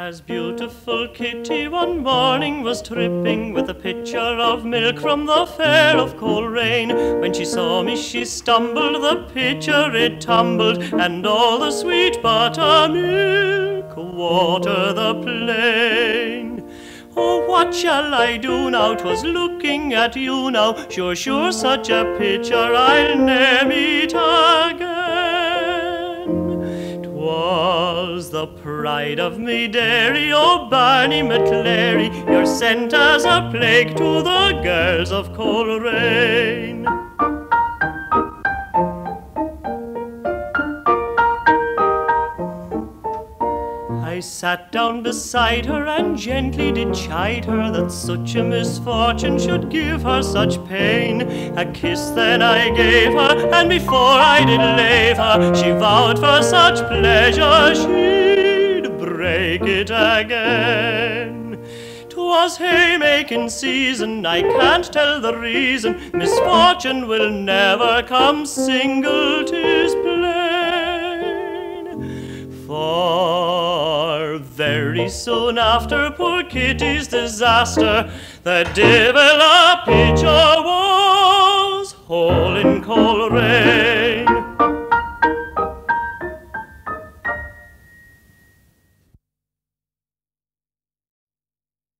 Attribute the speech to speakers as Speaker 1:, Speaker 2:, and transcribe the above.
Speaker 1: As beautiful Kitty one morning was tripping with a pitcher of milk from the fair of Coleraine, when she saw me she stumbled, the pitcher it tumbled, and all the sweet buttermilk water the plain. Oh, what shall I do now? 'Twas looking at you now. Sure, sure, such a pitcher I'll ne'er meet again. 'Twas the pride of me dairy, oh Barney McClary, you're sent as a plague to the girls of Coleraine. I sat down beside her and gently did chide her that such a misfortune should give her such pain. A kiss then I gave her, and before I did leave her, she vowed for such pleasure she'd break it again. 'Twas haymaking season, I can't tell the reason, misfortune will never come single, 'tis plain. For very soon after poor Kitty's disaster, the devil a pitcher was, hole in Coleraine.